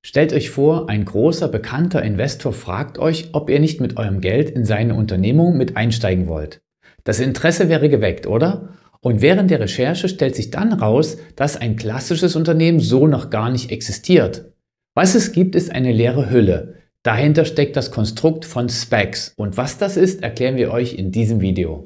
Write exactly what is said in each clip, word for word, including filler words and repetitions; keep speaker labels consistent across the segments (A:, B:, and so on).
A: Stellt euch vor, ein großer, bekannter Investor fragt euch, ob ihr nicht mit eurem Geld in seine Unternehmung mit einsteigen wollt. Das Interesse wäre geweckt, oder? Und während der Recherche stellt sich dann raus, dass ein klassisches Unternehmen so noch gar nicht existiert. Was es gibt, ist eine leere Hülle. Dahinter steckt das Konstrukt von SPACs. Und was das ist, erklären wir euch in diesem Video.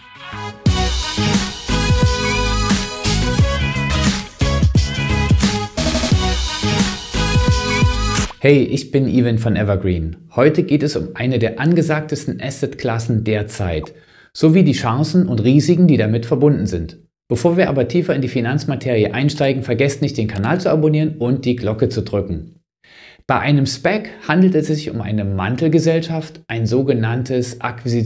A: Hey, ich bin Ivan von Evergreen. Heute geht es um eine der angesagtesten Assetklassen der Zeit, sowie die Chancen und Risiken, die damit verbunden sind. Bevor wir aber tiefer in die Finanzmaterie einsteigen, vergesst nicht, den Kanal zu abonnieren und die Glocke zu drücken. Bei einem SPAC handelt es sich um eine Mantelgesellschaft, ein sogenanntes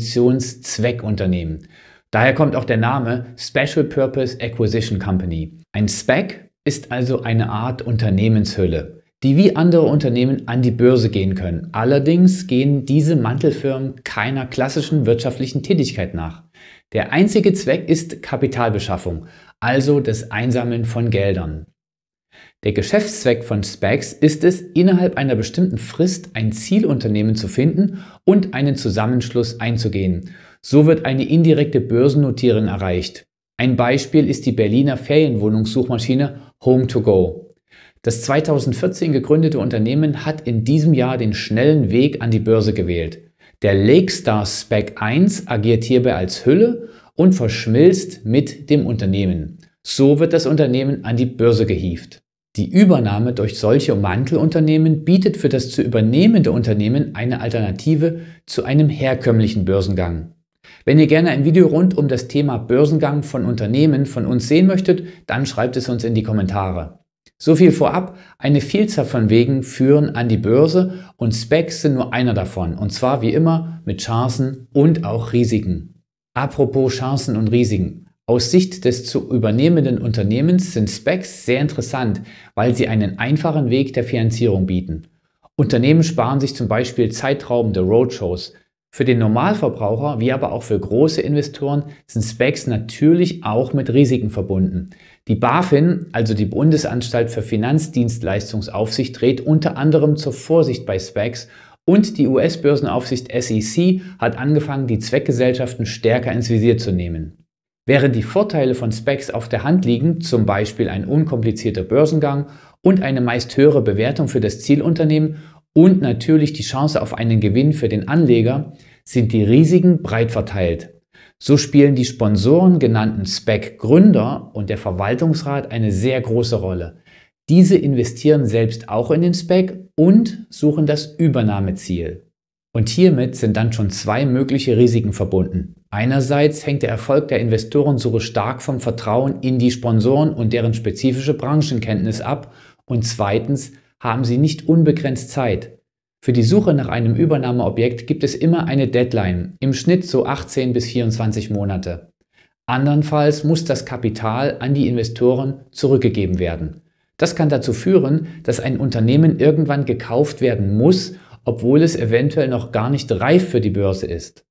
A: Akquisitionszweckunternehmen. Daher kommt auch der Name Special Purpose Acquisition Company. Ein SPAC ist also eine Art Unternehmenshülle, die wie andere Unternehmen an die Börse gehen können. Allerdings gehen diese Mantelfirmen keiner klassischen wirtschaftlichen Tätigkeit nach. Der einzige Zweck ist Kapitalbeschaffung, also das Einsammeln von Geldern. Der Geschäftszweck von SPACs ist es, innerhalb einer bestimmten Frist ein Zielunternehmen zu finden und einen Zusammenschluss einzugehen. So wird eine indirekte Börsennotierung erreicht. Ein Beispiel ist die Berliner Ferienwohnungssuchmaschine Home to Go. Das zweitausendvierzehn gegründete Unternehmen hat in diesem Jahr den schnellen Weg an die Börse gewählt. Der Lakestar SPAC eins agiert hierbei als Hülle und verschmilzt mit dem Unternehmen. So wird das Unternehmen an die Börse gehievt. Die Übernahme durch solche Mantelunternehmen bietet für das zu übernehmende Unternehmen eine Alternative zu einem herkömmlichen Börsengang. Wenn ihr gerne ein Video rund um das Thema Börsengang von Unternehmen von uns sehen möchtet, dann schreibt es uns in die Kommentare. So viel vorab, eine Vielzahl von Wegen führen an die Börse und SPACs sind nur einer davon, und zwar wie immer mit Chancen und auch Risiken. Apropos Chancen und Risiken. Aus Sicht des zu übernehmenden Unternehmens sind SPACs sehr interessant, weil sie einen einfachen Weg der Finanzierung bieten. Unternehmen sparen sich zum Beispiel zeitraubende Roadshows. Für den Normalverbraucher, wie aber auch für große Investoren, sind SPACs natürlich auch mit Risiken verbunden. Die BaFin, also die Bundesanstalt für Finanzdienstleistungsaufsicht, rät unter anderem zur Vorsicht bei SPACs und die U S-Börsenaufsicht S E C hat angefangen, die Zweckgesellschaften stärker ins Visier zu nehmen. Während die Vorteile von SPACs auf der Hand liegen, zum Beispiel ein unkomplizierter Börsengang und eine meist höhere Bewertung für das Zielunternehmen und natürlich die Chance auf einen Gewinn für den Anleger, sind die Risiken breit verteilt. So spielen die Sponsoren genannten SPAC-Gründer und der Verwaltungsrat eine sehr große Rolle. Diese investieren selbst auch in den SPAC und suchen das Übernahmeziel. Und hiermit sind dann schon zwei mögliche Risiken verbunden. Einerseits hängt der Erfolg der Investoren so stark vom Vertrauen in die Sponsoren und deren spezifische Branchenkenntnis ab und zweitens haben sie nicht unbegrenzt Zeit. Für die Suche nach einem Übernahmeobjekt gibt es immer eine Deadline, im Schnitt so achtzehn bis vierundzwanzig Monate. Andernfalls muss das Kapital an die Investoren zurückgegeben werden. Das kann dazu führen, dass ein Unternehmen irgendwann gekauft werden muss, obwohl es eventuell noch gar nicht reif für die Börse ist.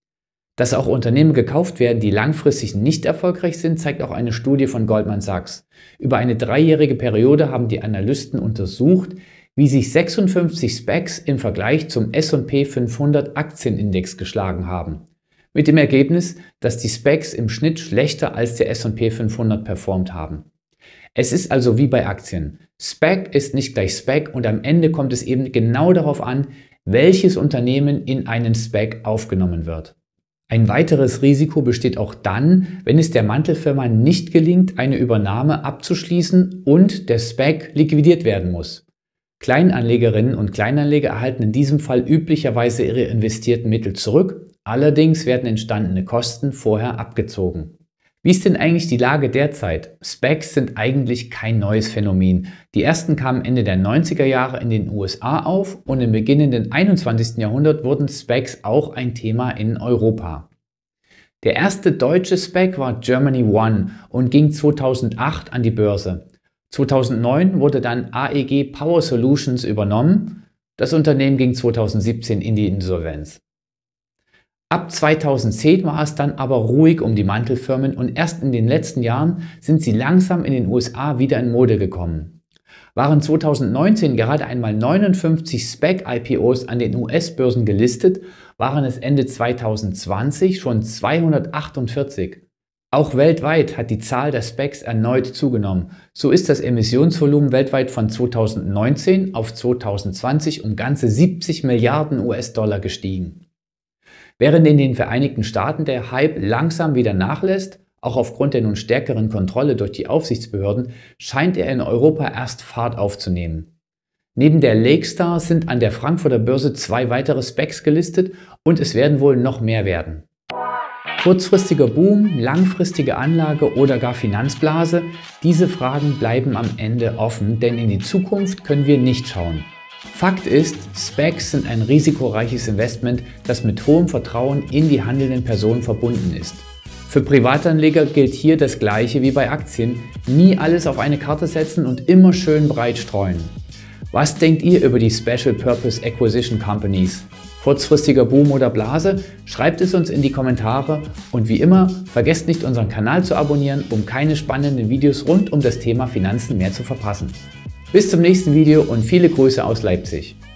A: Dass auch Unternehmen gekauft werden, die langfristig nicht erfolgreich sind, zeigt auch eine Studie von Goldman Sachs. Über eine dreijährige Periode haben die Analysten untersucht, wie sich sechsundfünfzig SPACs im Vergleich zum S und P fünfhundert Aktienindex geschlagen haben. Mit dem Ergebnis, dass die SPACs im Schnitt schlechter als der S und P fünfhundert performt haben. Es ist also wie bei Aktien. SPAC ist nicht gleich SPAC und am Ende kommt es eben genau darauf an, welches Unternehmen in einen SPAC aufgenommen wird. Ein weiteres Risiko besteht auch dann, wenn es der Mantelfirma nicht gelingt, eine Übernahme abzuschließen und der SPAC liquidiert werden muss. Kleinanlegerinnen und Kleinanleger erhalten in diesem Fall üblicherweise ihre investierten Mittel zurück, allerdings werden entstandene Kosten vorher abgezogen. Wie ist denn eigentlich die Lage derzeit? SPACs sind eigentlich kein neues Phänomen. Die ersten kamen Ende der neunziger Jahre in den U S A auf und im beginnenden einundzwanzigsten Jahrhundert wurden SPACs auch ein Thema in Europa. Der erste deutsche SPAC war Germany One und ging zweitausendacht an die Börse. zweitausendneun wurde dann A E G Power Solutions übernommen. Das Unternehmen ging zweitausendsiebzehn in die Insolvenz. Ab zweitausendzehn war es dann aber ruhig um die Mantelfirmen und erst in den letzten Jahren sind sie langsam in den U S A wieder in Mode gekommen. Waren zweitausendneunzehn gerade einmal neunundfünfzig SPAC-I P Os an den U S-Börsen gelistet, waren es Ende zweitausendzwanzig schon zweihundertachtundvierzig. Auch weltweit hat die Zahl der SPACs erneut zugenommen. So ist das Emissionsvolumen weltweit von zweitausendneunzehn auf zweitausendzwanzig um ganze siebzig Milliarden U S-Dollar gestiegen. Während in den Vereinigten Staaten der Hype langsam wieder nachlässt, auch aufgrund der nun stärkeren Kontrolle durch die Aufsichtsbehörden, scheint er in Europa erst Fahrt aufzunehmen. Neben der Lakestar sind an der Frankfurter Börse zwei weitere SPACs gelistet und es werden wohl noch mehr werden. Kurzfristiger Boom, langfristige Anlage oder gar Finanzblase? Diese Fragen bleiben am Ende offen, denn in die Zukunft können wir nicht schauen. Fakt ist, SPACs sind ein risikoreiches Investment, das mit hohem Vertrauen in die handelnden Personen verbunden ist. Für Privatanleger gilt hier das Gleiche wie bei Aktien: nie alles auf eine Karte setzen und immer schön breit streuen. Was denkt ihr über die Special Purpose Acquisition Companies? Kurzfristiger Boom oder Blase? Schreibt es uns in die Kommentare und wie immer, vergesst nicht unseren Kanal zu abonnieren, um keine spannenden Videos rund um das Thema Finanzen mehr zu verpassen. Bis zum nächsten Video und viele Grüße aus Leipzig.